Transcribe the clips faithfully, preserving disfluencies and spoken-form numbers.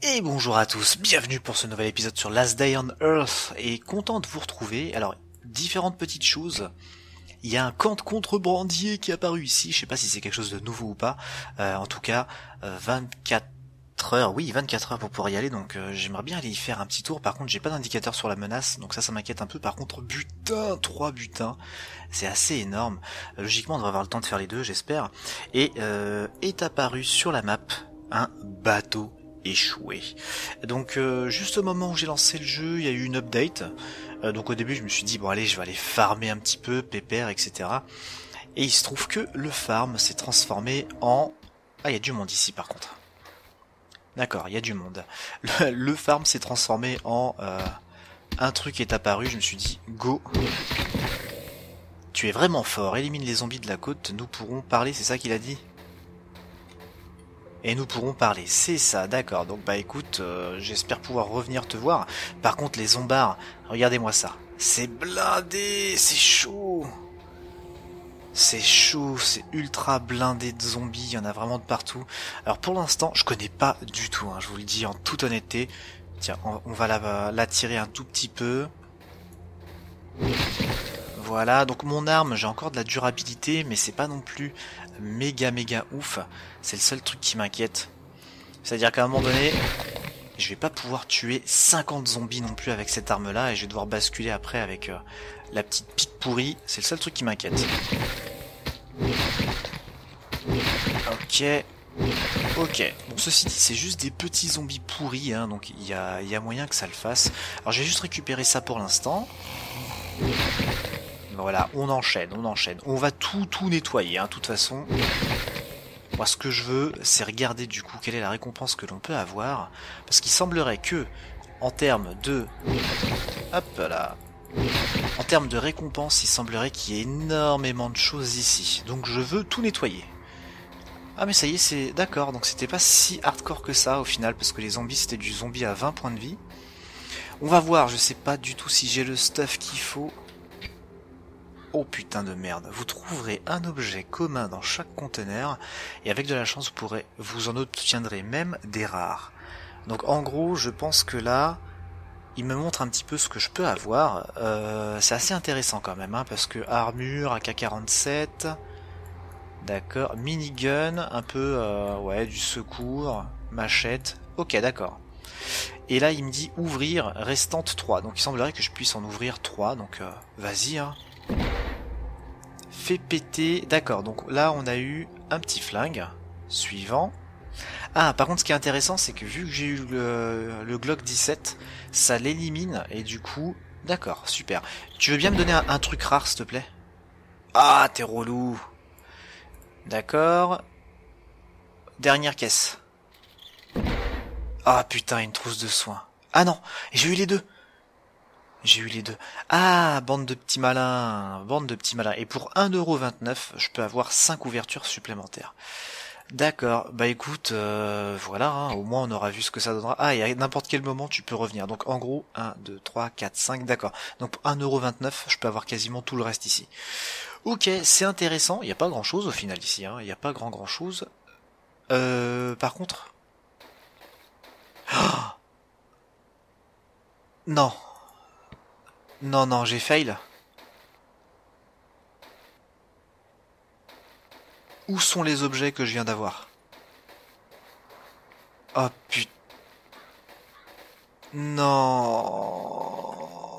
Et bonjour à tous, bienvenue pour ce nouvel épisode sur Last Day on Earth, et content de vous retrouver. Alors, différentes petites choses. Il y a un camp de contrebandiers qui est apparu ici, je sais pas si c'est quelque chose de nouveau ou pas. Euh, en tout cas, euh, vingt-quatre heures, oui, vingt-quatre heures pour pouvoir y aller, donc euh, j'aimerais bien aller y faire un petit tour. Par contre, j'ai pas d'indicateur sur la menace, donc ça, ça m'inquiète un peu. Par contre, butin, trois butins, c'est assez énorme. Euh, logiquement, on devrait avoir le temps de faire les deux, j'espère. Et euh, est apparu sur la map un bateau échoué. Donc euh, juste au moment où j'ai lancé le jeu, il y a eu une update. Euh, donc au début je me suis dit bon allez je vais aller farmer un petit peu, pépère, et cetera. Et il se trouve que le farm s'est transformé en... Ah il y a du monde ici par contre. D'accord, il y a du monde. Le, le farm s'est transformé en... Euh, un truc est apparu, je me suis dit go. Tu es vraiment fort, élimine les zombies de la côte, nous pourrons parler, c'est ça qu'il a dit? Et nous pourrons parler, c'est ça, d'accord. Donc bah écoute, euh, j'espère pouvoir revenir te voir. Par contre les zombards, regardez-moi ça. C'est blindé, c'est chaud. C'est chaud, c'est ultra blindé de zombies, il y en a vraiment de partout. Alors pour l'instant, je connais pas du tout, hein, je vous le dis en toute honnêteté. Tiens, on, on va l'attirer un tout petit peu. Voilà, donc mon arme, j'ai encore de la durabilité, mais c'est pas non plus méga méga ouf. C'est le seul truc qui m'inquiète. C'est-à-dire qu'à un moment donné, je vais pas pouvoir tuer cinquante zombies non plus avec cette arme-là, et je vais devoir basculer après avec euh, la petite pique pourrie. C'est le seul truc qui m'inquiète. Ok. Ok. Bon, ceci dit, c'est juste des petits zombies pourris, hein, donc il y a, y a moyen que ça le fasse. Alors j'ai juste récupéré ça pour l'instant. Voilà, on enchaîne, on enchaîne. On va tout, tout nettoyer, hein, de toute façon. Moi, ce que je veux, c'est regarder du coup quelle est la récompense que l'on peut avoir. Parce qu'il semblerait que, en termes de... Hop là. En termes de récompense, il semblerait qu'il y ait énormément de choses ici. Donc je veux tout nettoyer. Ah mais ça y est, c'est... D'accord, donc c'était pas si hardcore que ça au final, parce que les zombies, c'était du zombie à vingt points de vie. On va voir, je sais pas du tout si j'ai le stuff qu'il faut... Oh putain de merde, vous trouverez un objet commun dans chaque conteneur, et avec de la chance vous pourrez, vous en obtiendrez même des rares. Donc en gros, je pense que là, il me montre un petit peu ce que je peux avoir. Euh, c'est assez intéressant quand même, hein, parce que armure, A K quarante-sept, d'accord, minigun, un peu, euh, ouais, du secours, machette, ok d'accord. Et là il me dit ouvrir restante trois, donc il semblerait que je puisse en ouvrir trois, donc euh, vas-y, hein. Fait péter, d'accord, donc là on a eu un petit flingue, suivant. Ah, par contre ce qui est intéressant c'est que vu que j'ai eu le, le Glock dix-sept, ça l'élimine, et du coup, d'accord, super. Tu veux bien me donner un, un truc rare s'il te plaît? Ah, t'es relou. D'accord. Dernière caisse. Ah putain, une trousse de soins. Ah non, j'ai eu les deux. J'ai eu les deux. Ah, bande de petits malins, bande de petits malins. Et pour un euro vingt-neuf, je peux avoir cinq ouvertures supplémentaires. D'accord, bah écoute, euh, voilà, hein, au moins on aura vu ce que ça donnera. Ah, et à n'importe quel moment tu peux revenir. Donc en gros, un, deux, trois, quatre, cinq, d'accord. Donc pour un euro vingt-neuf, je peux avoir quasiment tout le reste ici. Ok, c'est intéressant, il n'y a pas grand chose au final ici, hein. Il n'y a pas grand grand chose. Euh, par contre... Oh non. Non, non, j'ai fail. Où sont les objets que je viens d'avoir? Oh putain. Non.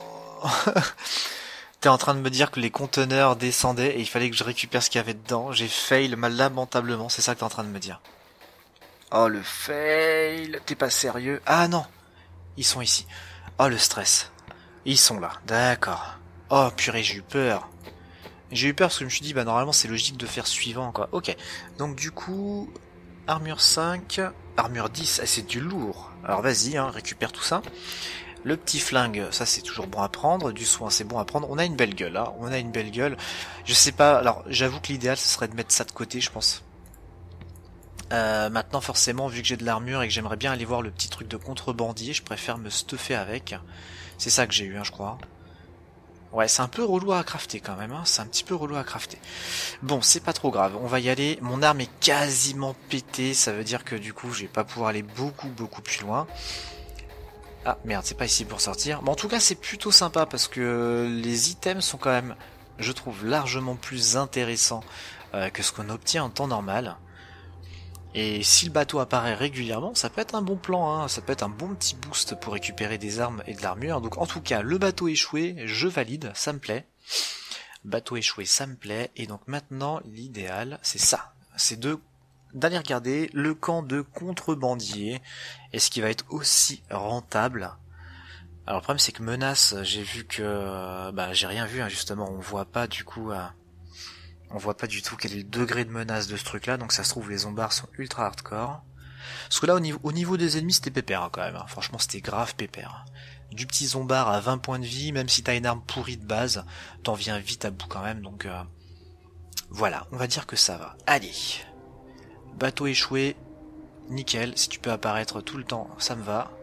T'es en train de me dire que les conteneurs descendaient et il fallait que je récupère ce qu'il y avait dedans. J'ai fail mal lamentablement, c'est ça que t'es en train de me dire. Oh le fail. T'es pas sérieux? Ah non. Ils sont ici. Oh le stress. Ils sont là, d'accord. Oh purée, j'ai eu peur. J'ai eu peur parce que je me suis dit, bah normalement c'est logique de faire suivant, quoi. Ok, donc du coup, armure cinq, armure dix, ah, c'est du lourd. Alors vas-y, hein, récupère tout ça. Le petit flingue, ça c'est toujours bon à prendre. Du soin, c'est bon à prendre. On a une belle gueule, hein. On a une belle gueule. Je sais pas, alors j'avoue que l'idéal ce serait de mettre ça de côté, je pense. Euh, maintenant forcément, vu que j'ai de l'armure et que j'aimerais bien aller voir le petit truc de contrebandier, je préfère me stuffer avec. C'est ça que j'ai eu, hein, je crois. Ouais, c'est un peu relou à crafter quand même, hein. C'est un petit peu relou à crafter. Bon, c'est pas trop grave, on va y aller. Mon arme est quasiment pétée, ça veut dire que du coup, je vais pas pouvoir aller beaucoup, beaucoup plus loin. Ah, merde, c'est pas ici pour sortir. Bon, en tout cas, c'est plutôt sympa parce que les items sont quand même, je trouve, largement plus intéressants euh, que ce qu'on obtient en temps normal. Et si le bateau apparaît régulièrement, ça peut être un bon plan, hein, ça peut être un bon petit boost pour récupérer des armes et de l'armure. Donc en tout cas, le bateau échoué, je valide, ça me plaît. Bateau échoué, ça me plaît. Et donc maintenant, l'idéal, c'est ça. C'est de d'aller regarder le camp de contrebandiers. Est-ce qu'il va être aussi rentable? Alors le problème c'est que menace, j'ai vu que... Bah j'ai rien vu, hein, justement, on voit pas du coup... Euh... On voit pas du tout quel est le degré de menace de ce truc là, donc ça se trouve les zombards sont ultra hardcore. Parce que là au niveau, au niveau des ennemis c'était pépère hein, quand même, hein. Franchement c'était grave pépère. Du petit zombard à vingt points de vie, même si t'as une arme pourrie de base, t'en viens vite à bout quand même, donc euh, voilà, on va dire que ça va. Allez, bateau échoué, nickel, si tu peux apparaître tout le temps, ça me va.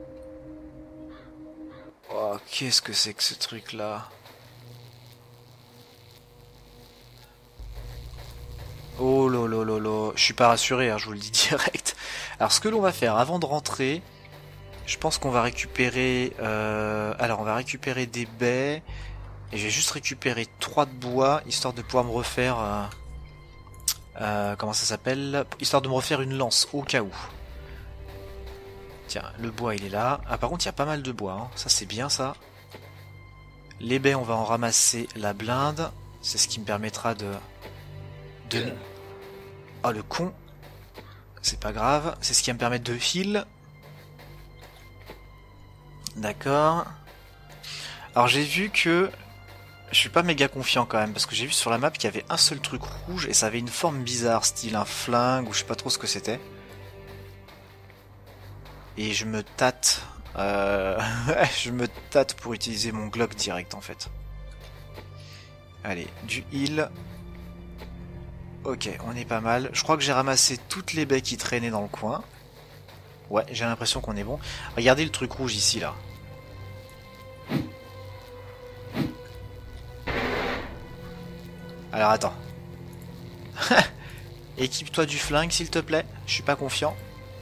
Oh, qu'est-ce que c'est que ce truc là? Oh lolo, je suis pas rassuré, hein, je vous le dis direct. Alors ce que l'on va faire avant de rentrer, je pense qu'on va récupérer... Euh, alors on va récupérer des baies, et je vais juste récupérer trois de bois, histoire de pouvoir me refaire... Euh, euh, comment ça s'appelle? Histoire de me refaire une lance, au cas où. Tiens, le bois il est là. Ah par contre il y a pas mal de bois, hein. Ça c'est bien ça. Les baies on va en ramasser la blinde, c'est ce qui me permettra de... de... Oh le con. C'est pas grave, c'est ce qui va me permettre de heal. D'accord. Alors j'ai vu que... Je suis pas méga confiant quand même, parce que j'ai vu sur la map qu'il y avait un seul truc rouge, et ça avait une forme bizarre, style un flingue, ou je sais pas trop ce que c'était. Et je me tâte... Euh... je me tâte pour utiliser mon Glock direct en fait. Allez, du heal... Ok, on est pas mal. Je crois que j'ai ramassé toutes les baies qui traînaient dans le coin. Ouais, j'ai l'impression qu'on est bon. Regardez le truc rouge ici, là. Alors, attends. Équipe-toi du flingue, s'il te plaît. Je suis pas confiant.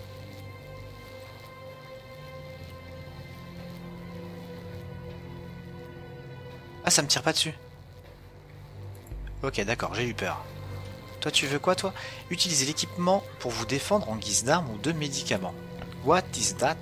Ah, ça me tire pas dessus. Ok, d'accord, j'ai eu peur. Toi, tu veux quoi, toi? Utilisez l'équipement pour vous défendre en guise d'arme ou de médicaments. What is that?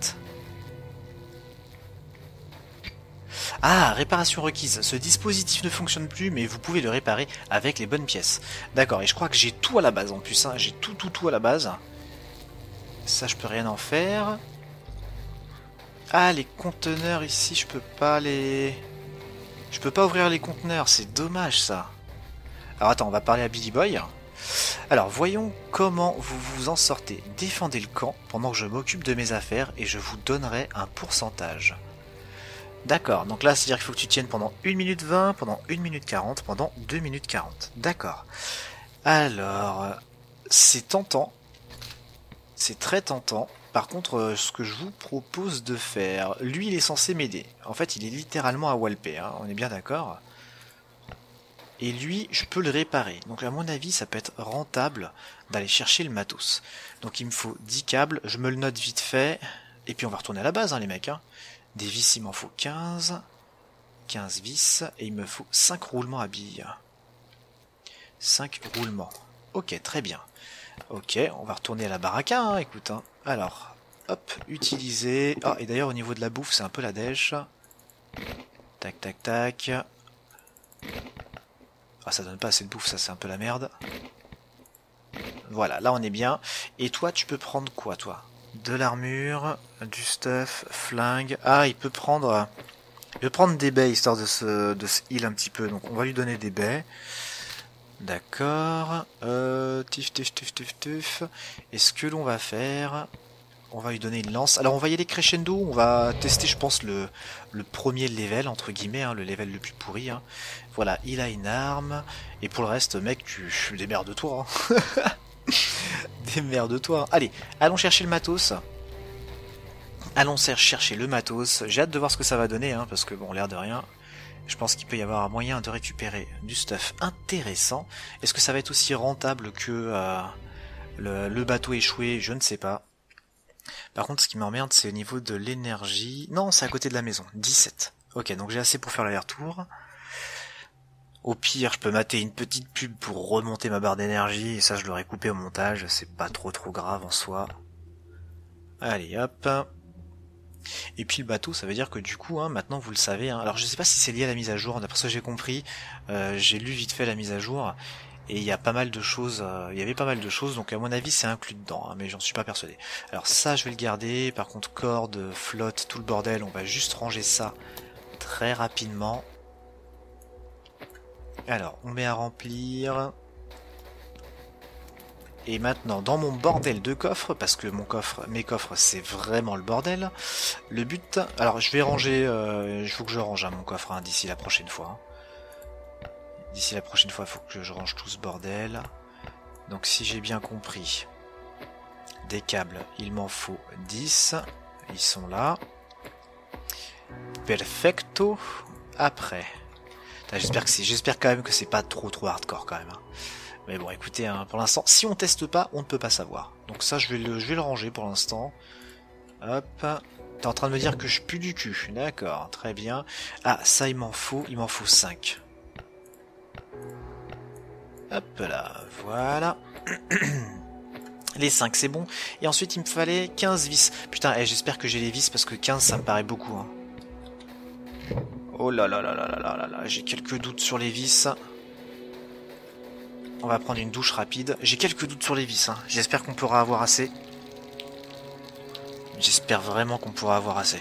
Ah, réparation requise. Ce dispositif ne fonctionne plus, mais vous pouvez le réparer avec les bonnes pièces. D'accord, et je crois que j'ai tout à la base en plus. Hein. J'ai tout, tout, tout à la base. Ça, je peux rien en faire. Ah, les conteneurs ici, je peux pas les... Je peux pas ouvrir les conteneurs, c'est dommage ça. Alors attends, on va parler à Billy Boy. Alors voyons comment vous vous en sortez. Défendez le camp pendant que je m'occupe de mes affaires et je vous donnerai un pourcentage. D'accord, donc là c'est-à-dire qu'il faut que tu tiennes pendant une minute vingt, pendant une minute quarante, pendant deux minutes quarante. D'accord. Alors, c'est tentant. C'est très tentant. Par contre, ce que je vous propose de faire, lui il est censé m'aider. En fait, il est littéralement à walper, hein, on est bien d'accord. Et lui, je peux le réparer. Donc à mon avis, ça peut être rentable d'aller chercher le matos. Donc il me faut dix câbles, je me le note vite fait. Et puis on va retourner à la base, hein, les mecs. Hein. Des vis, il m'en faut quinze. quinze vis. Et il me faut cinq roulements à billes. cinq roulements. Ok, très bien. Ok, on va retourner à la baraque, hein, écoute. Hein. Alors, hop, utiliser... Ah, et d'ailleurs, au niveau de la bouffe, c'est un peu la dèche. Tac, tac, tac. Ah, ça donne pas assez de bouffe, ça, c'est un peu la merde. Voilà, là, on est bien. Et toi, tu peux prendre quoi, toi? De l'armure, du stuff, flingue... Ah, il peut prendre... Il peut prendre des baies, histoire de se, de se heal un petit peu. Donc, on va lui donner des baies. D'accord. Euh, tif, tif, tif, tif, tif. Et ce que l'on va faire... On va lui donner une lance. Alors on va y aller crescendo, on va tester je pense le, le premier level, entre guillemets, hein, le level le plus pourri. Hein. Voilà, il a une arme. Et pour le reste, mec, tu démerde-toi. Hein. Démerde-toi. Allez, allons chercher le matos. Allons chercher le matos. J'ai hâte de voir ce que ça va donner, hein, parce que bon, l'air de rien, Je pense qu'il peut y avoir un moyen de récupérer du stuff intéressant. Est-ce que ça va être aussi rentable que euh, le, le bateau échoué? Je ne sais pas. Par contre, ce qui m'emmerde, c'est au niveau de l'énergie. Non, c'est à côté de la maison. dix-sept. Ok, donc j'ai assez pour faire l'aller-retour. Au pire, je peux mater une petite pub pour remonter ma barre d'énergie. Et ça, je l'aurais coupé au montage. C'est pas trop trop grave en soi. Allez, hop. Et puis le bateau, ça veut dire que du coup, hein, maintenant vous le savez, hein, alors je sais pas si c'est lié à la mise à jour, d'après ce que j'ai compris, euh, j'ai lu vite fait la mise à jour, et il y a pas mal de choses, euh, il y avait pas mal de choses, donc à mon avis c'est inclus dedans, hein, mais j'en suis pas persuadé. Alors ça je vais le garder, par contre corde, flotte, tout le bordel, on va juste ranger ça très rapidement. Alors, on met à remplir... Et maintenant, dans mon bordel de coffres, parce que mon coffre, mes coffres, c'est vraiment le bordel, le but... Alors, je vais ranger... Euh, il faut que je range hein, mon coffre hein, d'ici la prochaine fois. Hein. D'ici la prochaine fois, il faut que je range tout ce bordel. Donc, si j'ai bien compris, des câbles, il m'en faut dix. Ils sont là. Perfecto. Après... J'espère que c'est, j'espère quand même que c'est pas trop trop hardcore quand même. Hein. Mais bon, écoutez, hein, pour l'instant, si on teste pas, on ne peut pas savoir. Donc ça, je vais le, je vais le ranger pour l'instant. Hop. T'es en train de me dire que je pue du cul. D'accord, très bien. Ah, ça, il m'en faut, il m'en faut cinq. Hop là, voilà. Les cinq, c'est bon. Et ensuite, il me fallait quinze vis. Putain, eh, j'espère que j'ai les vis, parce que quinze, ça me paraît beaucoup. Hein. Oh là là là là là là là là, j'ai quelques doutes sur les vis. On va prendre une douche rapide. J'ai quelques doutes sur les vis, hein. J'espère qu'on pourra avoir assez. J'espère vraiment qu'on pourra avoir assez.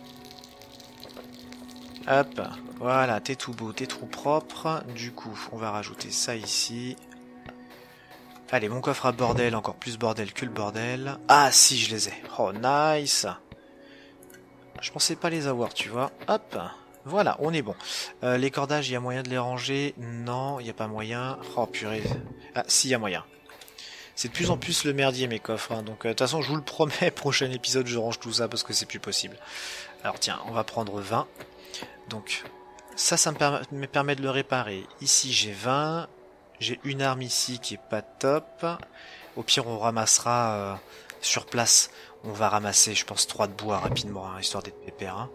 Hop, voilà, t'es tout beau, t'es tout propre. Du coup, on va rajouter ça ici. Allez, mon coffre à bordel, encore plus bordel que le bordel. Ah si, je les ai. Oh, nice. Je pensais pas les avoir, tu vois. Hop. Voilà, on est bon. Euh, les cordages, il y a moyen de les ranger? Non, il n'y a pas moyen. Oh purée. Ah, si, il y a moyen. C'est de plus en plus le merdier, mes coffres. Hein. Donc, de euh, toute façon, je vous le promets, prochain épisode, je range tout ça parce que c'est plus possible. Alors, tiens, on va prendre vingt. Donc, ça, ça me, permet, me permet de le réparer. Ici, j'ai vingt. J'ai une arme ici qui est pas top. Au pire, on ramassera euh, sur place. On va ramasser, je pense, trois de bois rapidement, hein, histoire d'être pépère. Hein.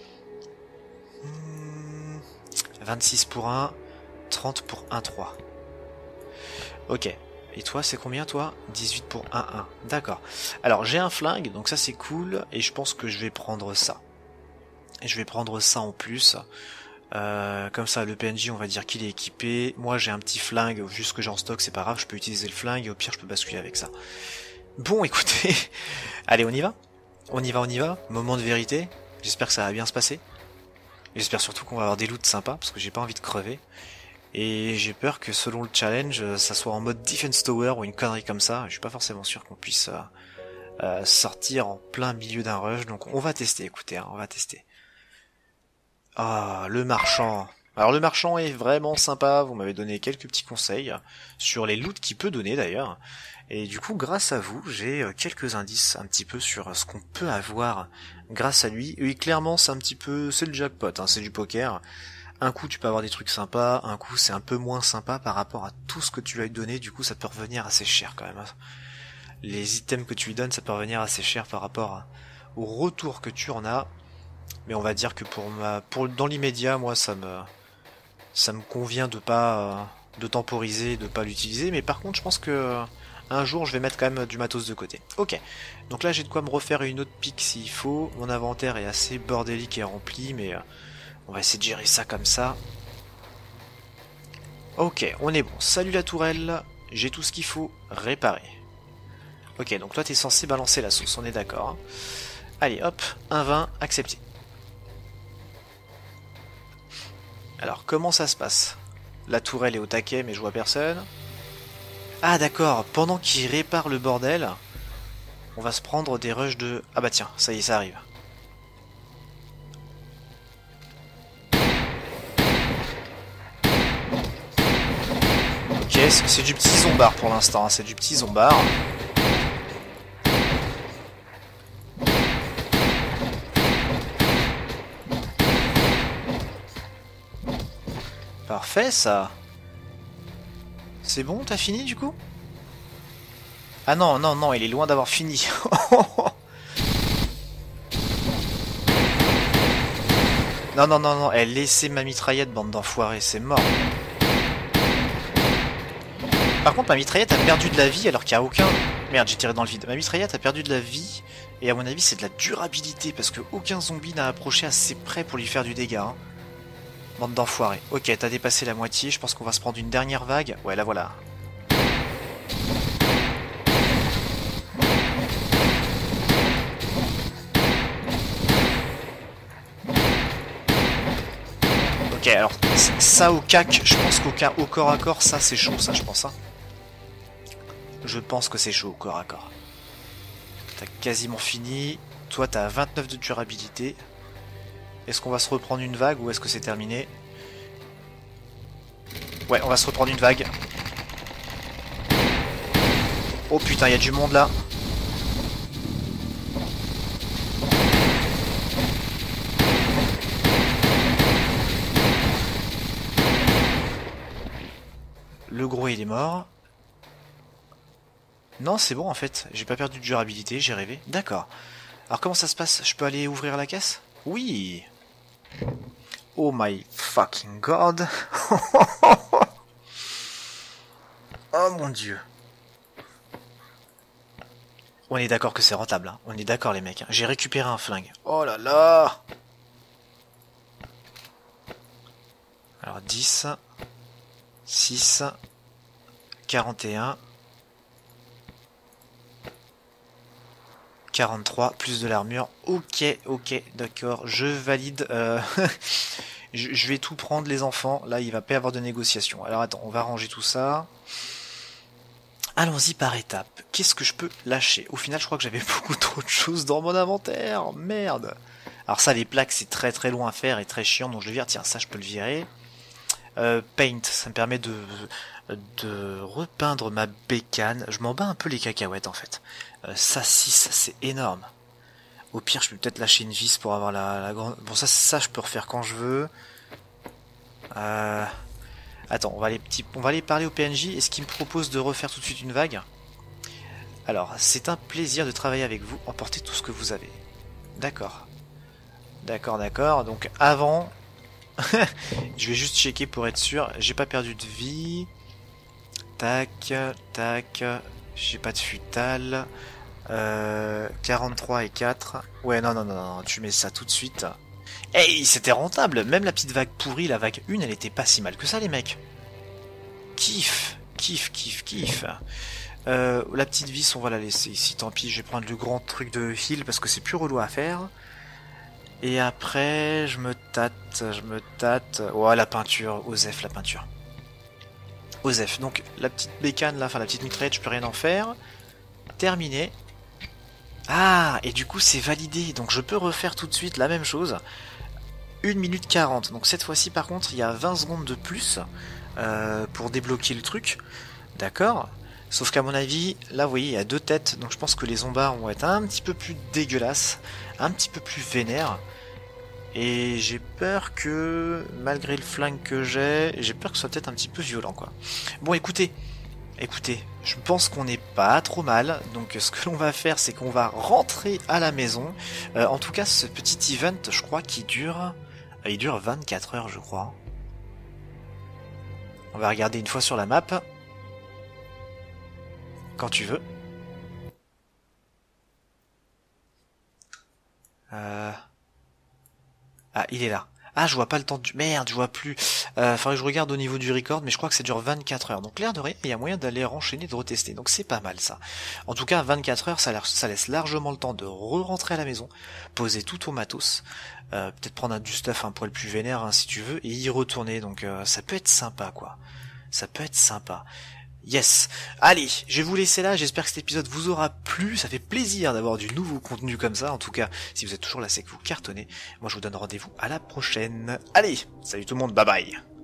vingt-six pour un, trente pour un trois. Ok. Et toi, c'est combien, toi? dix-huit pour un un. D'accord. Alors, j'ai un flingue, donc ça, c'est cool. Et je pense que je vais prendre ça. Et je vais prendre ça en plus. Euh, comme ça, le P N J, on va dire qu'il est équipé. Moi, j'ai un petit flingue. Juste que j'ai en stock, c'est pas grave. Je peux utiliser le flingue. Et au pire, je peux basculer avec ça. Bon, écoutez. Allez, on y va? On y va, on y va. Moment de vérité. J'espère que ça va bien se passer. J'espère surtout qu'on va avoir des loots sympas, parce que j'ai pas envie de crever. Et j'ai peur que selon le challenge, ça soit en mode Defense Tower ou une connerie comme ça. Je suis pas forcément sûr qu'on puisse euh, euh, sortir en plein milieu d'un rush. Donc on va tester, écoutez, hein, on va tester. Ah, le marchand. Alors le marchand est vraiment sympa, vous m'avez donné quelques petits conseils sur les loots qu'il peut donner d'ailleurs. Et du coup, grâce à vous, j'ai quelques indices un petit peu sur ce qu'on peut avoir grâce à lui. Et clairement, c'est un petit peu, c'est le jackpot, hein, c'est du poker. Un coup, tu peux avoir des trucs sympas, un coup, c'est un peu moins sympa par rapport à tout ce que tu lui as donné. Du coup, ça peut revenir assez cher quand même. Les items que tu lui donnes, ça peut revenir assez cher par rapport à, au retour que tu en as. Mais on va dire que pour ma, pour dans l'immédiat, moi, ça me, ça me convient de pas, de temporiser, de pas l'utiliser. Mais par contre, je pense que un jour, je vais mettre quand même du matos de côté. Ok, donc là, j'ai de quoi me refaire une autre pique s'il faut. Mon inventaire est assez bordélique et rempli, mais euh, on va essayer de gérer ça comme ça. Ok, on est bon. Salut la tourelle, j'ai tout ce qu'il faut réparer. Ok, donc toi, t'es censé balancer la sauce, on est d'accord. Hein. Allez, hop, un vingt, accepté. Alors, comment ça se passe? La tourelle est au taquet, mais je vois personne. Ah d'accord, pendant qu'il répare le bordel, on va se prendre des rushs de... Ah bah tiens, ça y est, ça arrive. Ok, c'est du petit zombard pour l'instant, hein, c'est du petit zombard. Parfait, ça. C'est bon, t'as fini, du coup? Ah non, non, non, il est loin d'avoir fini. Non, non, non, non, elle laissait ma mitraillette, bande d'enfoirés, c'est mort. Par contre, ma mitraillette a perdu de la vie alors qu'il n'y a aucun... Merde, j'ai tiré dans le vide. Ma mitraillette a perdu de la vie, et à mon avis, c'est de la durabilité, parce que aucun zombie n'a approché assez près pour lui faire du dégât. Hein. Bande d'enfoirés. Ok, t'as dépassé la moitié, je pense qu'on va se prendre une dernière vague. Ouais, la voilà. Ok, alors, ça au cac, je pense qu'au cas au corps à corps, ça c'est chaud, ça je pense. Hein. Je pense que c'est chaud au corps à corps. T'as quasiment fini. Toi, t'as vingt-neuf de durabilité. Est-ce qu'on va se reprendre une vague ou est-ce que c'est terminé? Ouais, on va se reprendre une vague. Oh putain, il y a du monde là. Le gros, il est mort. Non, c'est bon en fait. J'ai pas perdu de durabilité, j'ai rêvé. D'accord. Alors comment ça se passe? Je peux aller ouvrir la caisse? Oui. Oh my fucking god. Oh mon dieu. On est d'accord que c'est rentable. Hein. On est d'accord les mecs. Hein. J'ai récupéré un flingue. Oh là là. Alors dix, six, quarante et un, quarante-trois, plus de l'armure. Ok, ok, d'accord. Je valide. Euh... je, je vais tout prendre les enfants. Là, il va pas y avoir de négociation. Alors attends, on va ranger tout ça. Allons-y par étapes. Qu'est-ce que je peux lâcher? Au final, je crois que j'avais beaucoup trop de choses dans mon inventaire. Merde. Alors ça, les plaques, c'est très très long à faire et très chiant. Donc je vais dire, tiens, ça, je peux le virer. Euh, paint, ça me permet de, de repeindre ma bécane. Je m'en bats un peu les cacahuètes, en fait. Euh, ça, six, c'est énorme. Au pire, je peux peut-être lâcher une vis pour avoir la, la grande... Bon, ça, ça, je peux refaire quand je veux. Euh... Attends, on va aller petit... on va aller parler au P N J. Est-ce qu'il me propose de refaire tout de suite une vague? Alors, c'est un plaisir de travailler avec vous. Emportez tout ce que vous avez. D'accord. D'accord, d'accord. Donc, avant... je vais juste checker pour être sûr. J'ai pas perdu de vie. Tac, tac. J'ai pas de futal. Euh, quarante-trois et quatre. Ouais, non, non, non, non. Tu mets ça tout de suite. Hey, c'était rentable. Même la petite vague pourrie, la vague un, elle était pas si mal que ça, les mecs. Kiff, kiff, kiff, kiff. Euh, la petite vis, on va la laisser ici. Tant pis, je vais prendre le grand truc de heal parce que c'est plus relou à faire. Et après, je me tâte, je me tâte. Oh, la peinture, Osef, la peinture. Osef. Donc, la petite bécane, là, enfin la petite mitraillette, je peux rien en faire. Terminé. Ah, et du coup, c'est validé. Donc, je peux refaire tout de suite la même chose. une minute quarante. Donc, cette fois-ci, par contre, il y a vingt secondes de plus euh, pour débloquer le truc. D'accord. Sauf qu'à mon avis, là, vous voyez, il y a deux têtes. Donc, je pense que les zombards vont être un petit peu plus dégueulasses. Un petit peu plus vénères. Et j'ai peur que, malgré le flingue que j'ai, j'ai peur que ce soit peut-être un petit peu violent, quoi. Bon, écoutez, écoutez, je pense qu'on n'est pas trop mal. Donc, ce que l'on va faire, c'est qu'on va rentrer à la maison. Euh, en tout cas, ce petit event, je crois qu'il dure... Il dure vingt-quatre heures, je crois. On va regarder une fois sur la map. Quand tu veux. Euh... Ah, il est là. Ah, je vois pas le temps du... Merde, je vois plus. Euh, faudrait que je regarde au niveau du record, mais je crois que ça dure vingt-quatre heures. Donc l'air de rien, il y a moyen d'aller renchaîner, de retester. Donc c'est pas mal ça. En tout cas, vingt-quatre heures, ça, ça laisse largement le temps de re-rentrer à la maison, poser tout au matos, euh, peut-être prendre un du stuff un poil plus vénère hein, si tu veux, et y retourner. Donc euh, ça peut être sympa, quoi. Ça peut être sympa. Yes. Allez, je vais vous laisser là, j'espère que cet épisode vous aura plu, ça fait plaisir d'avoir du nouveau contenu comme ça, en tout cas, si vous êtes toujours là, c'est que vous cartonnez. Moi je vous donne rendez-vous à la prochaine. Allez, salut tout le monde, bye bye.